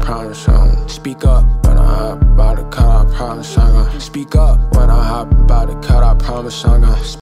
promise I'm gonna speak up when I hop about to cut, I promise I'm gonna speak up when I hop about to cut, I promise I'm gonna